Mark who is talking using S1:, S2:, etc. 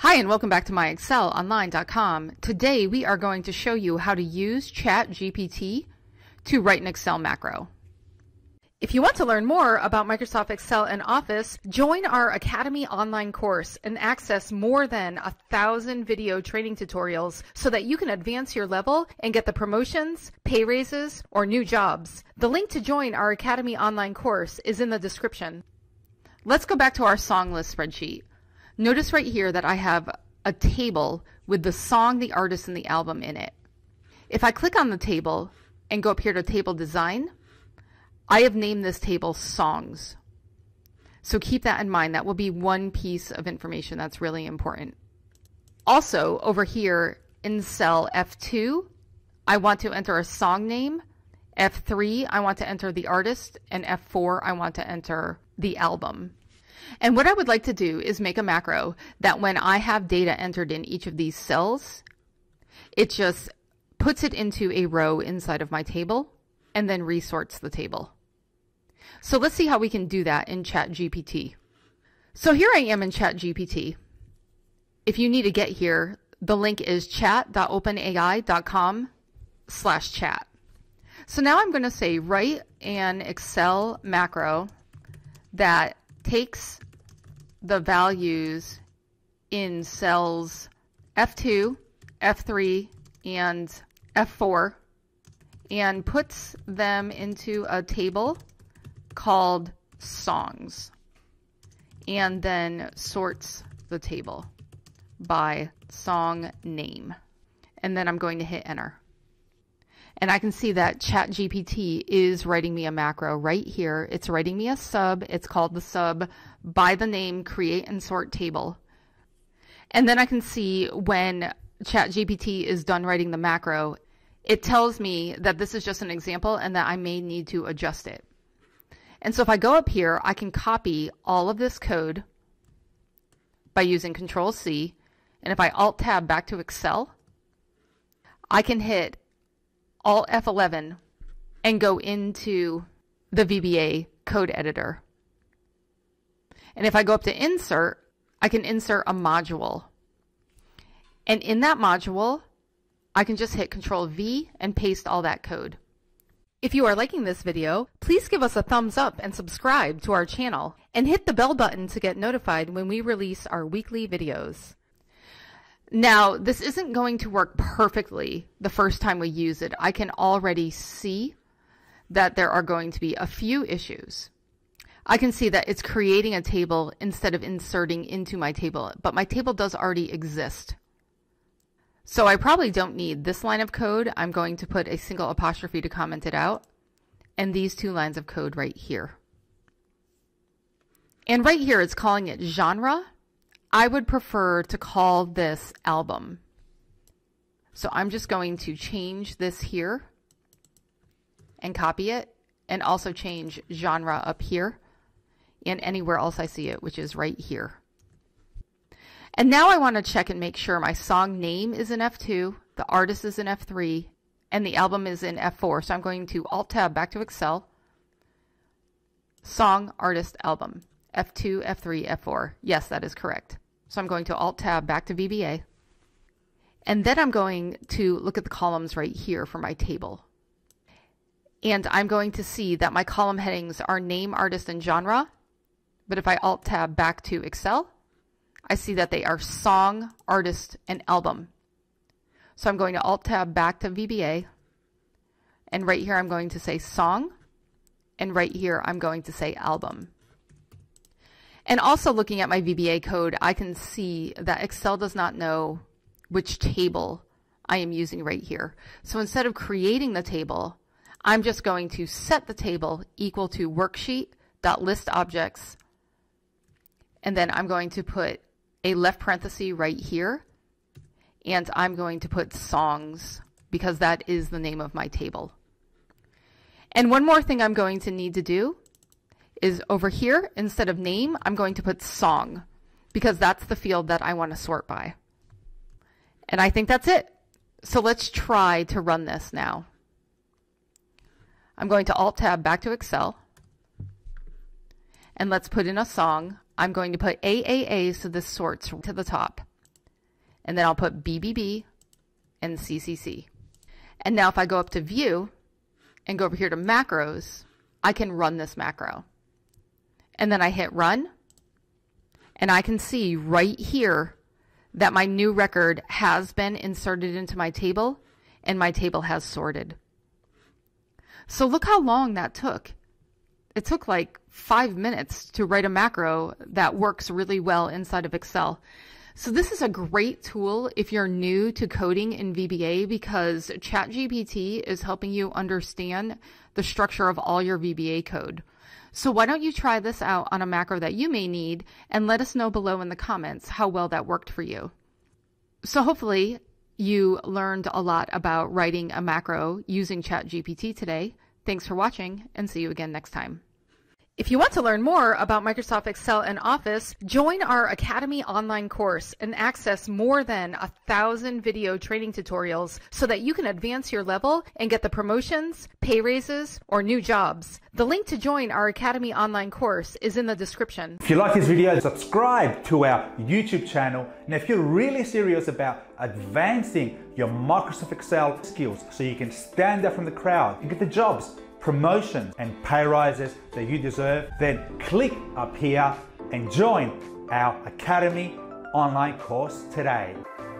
S1: Hi, and welcome back to MyExcelOnline.com. Today we are going to show you how to use ChatGPT to write an Excel macro. If you want to learn more about Microsoft Excel and Office, join our Academy online course and access more than 1,000 video training tutorials so that you can advance your level and get the promotions, pay raises, or new jobs. The link to join our Academy online course is in the description. Let's go back to our song list spreadsheet. Notice right here that I have a table with the song, the artist, and the album in it. If I click on the table and go up here to Table Design, I have named this table Songs. So keep that in mind. That will be one piece of information that's really important. Also, over here in cell F2, I want to enter a song name. F3, I want to enter the artist. And F4, I want to enter the album. And what I would like to do is make a macro that when I have data entered in each of these cells, it just puts it into a row inside of my table and then resorts the table. So let's see how we can do that in ChatGPT. So here I am in ChatGPT. If you need to get here, the link is chat.openai.com/chat. So now I'm going to say write an Excel macro that takes the values in cells F2, F3, and F4 and puts them into a table called songs, and then sorts the table by song name. And then I'm going to hit enter. And I can see that ChatGPT is writing me a macro right here. It's writing me a sub. It's called the sub by the name create and sort table. And then I can see when ChatGPT is done writing the macro, it tells me that this is just an example and that I may need to adjust it. And so if I go up here, I can copy all of this code by using Control C. And if I Alt Tab back to Excel, I can hit Alt F11 and go into the VBA code editor. And if I go up to insert, I can insert a module. And in that module, I can just hit Control V and paste all that code. If you are liking this video, please give us a thumbs up and subscribe to our channel and hit the bell button to get notified when we release our weekly videos. Now, this isn't going to work perfectly the first time we use it. I can already see that there are going to be a few issues. I can see that it's creating a table instead of inserting into my table, but my table does already exist. So I probably don't need this line of code. I'm going to put a single apostrophe to comment it out, and these two lines of code right here. And right here, it's calling it genre. I would prefer to call this album. So I'm just going to change this here and copy it, and also change genre up here and anywhere else I see it, which is right here. And now I want to check and make sure my song name is in F2, the artist is in F3, and the album is in F4. So I'm going to Alt Tab back to Excel, song, artist, album, F2, F3, F4. Yes, that is correct. So I'm going to Alt Tab back to VBA. And then I'm going to look at the columns right here for my table. And I'm going to see that my column headings are name, artist, and genre. But if I Alt Tab back to Excel, I see that they are song, artist, and album. So I'm going to Alt Tab back to VBA. And right here I'm going to say song. And right here I'm going to say album. And also looking at my VBA code, I can see that Excel does not know which table I am using right here. So instead of creating the table, I'm just going to set the table equal to worksheet.listObjects. And then I'm going to put a left parenthesis right here. And I'm going to put songs because that is the name of my table. And one more thing I'm going to need to do is over here, instead of name, I'm going to put song because that's the field that I want to sort by. And I think that's it. So let's try to run this now. I'm going to Alt Tab back to Excel. And let's put in a song. I'm going to put AAA so this sorts to the top. and then I'll put BBB and CCC. And now if I go up to View and go over here to Macros, I can run this macro. And then I hit Run, and I can see right here that my new record has been inserted into my table, and my table has sorted. So look how long that took. It took like 5 minutes to write a macro that works really well inside of Excel. So this is a great tool if you're new to coding in VBA, because ChatGPT is helping you understand the structure of all your VBA code. So why don't you try this out on a macro that you may need, and let us know below in the comments how well that worked for you. So hopefully you learned a lot about writing a macro using ChatGPT today. Thanks for watching, and see you again next time. If you want to learn more about Microsoft Excel and Office, join our Academy online course and access more than 1,000 video training tutorials so that you can advance your level and get the promotions, pay raises, or new jobs. The link to join our Academy online course is in the description.
S2: If you like this video, subscribe to our YouTube channel. And if you're really serious about advancing your Microsoft Excel skills so you can stand out from the crowd and get the jobs, promotions and pay rises that you deserve, then click up here and join our Academy online course today.